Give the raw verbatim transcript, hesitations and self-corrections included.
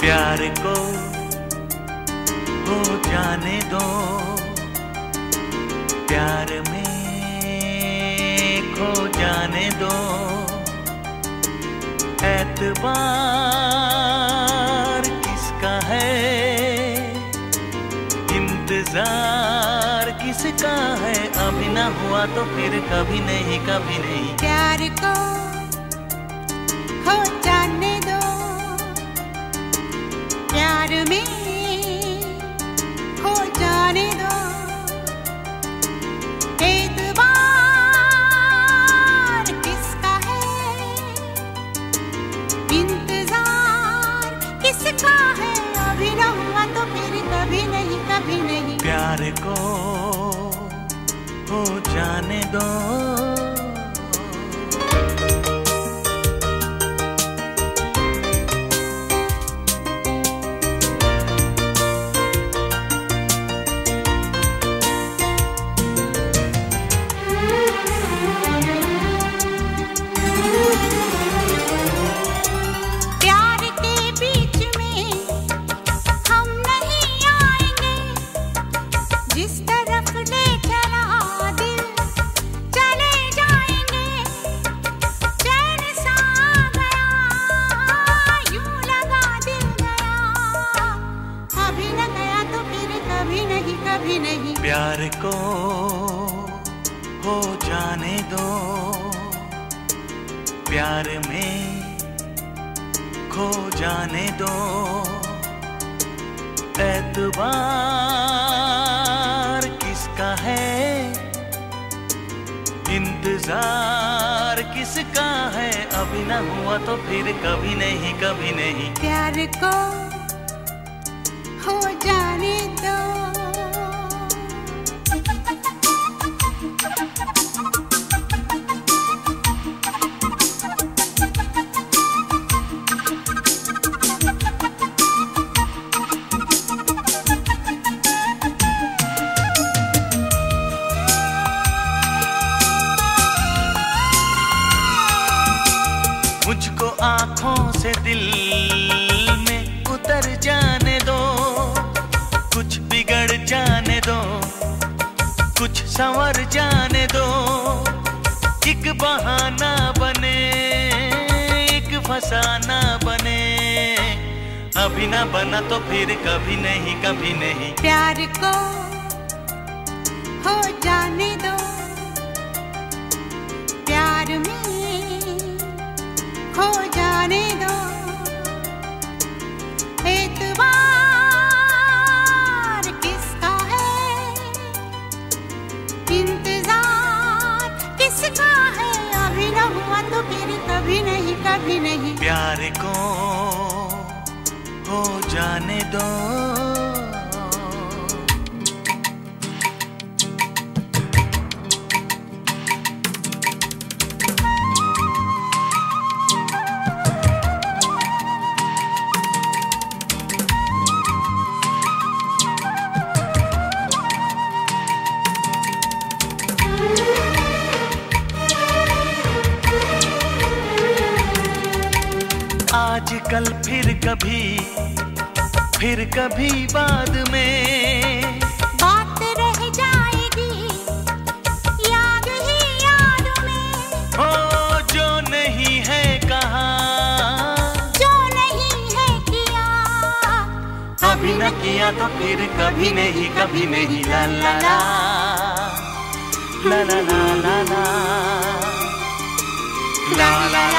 प्यार को हो जाने दो, प्यार में खो जाने दो। एतबार किसका है, इंतजार किसका है। अभी ना हुआ तो फिर कभी नहीं, कभी नहीं। प्यार को हो जाने दो, प्यार में खो जाने दो। एतबार किसका है, इंतजार किसका है। अभी ना हुआ तो फिर कभी नहीं, कभी नहीं। प्यार को हो जाने दो। प्यार को हो जाने दो, प्यार में खो जाने दो। एतबार किसका है, इंतजार किसका है। अभी ना हुआ तो फिर कभी नहीं, कभी नहीं। प्यार को हो जाने दो। मुझको आँखों से दिल में उतर जाने दो, कुछ बिगड़ जाने दो, कुछ संवर जाने दो। एक बहाना बने, एक फसाना बने। अभी ना बना तो फिर कभी नहीं, कभी नहीं। प्यार को हो जाने दो, प्यार में खो जाने दो। एतबार किसका है, इंतजार किसका है। अभी न हुआ तो फिर कभी नहीं, कभी नहीं। प्यार को हो जाने दो। आज कल फिर कभी, फिर कभी बाद में बात रह जाएगी याद ही याद में। हो जो नहीं है कहा, जो नहीं है किया, अभी न किया तो फिर कभी नहीं, कभी नहीं। ला ला ला ला ला ला ला ला ला ला।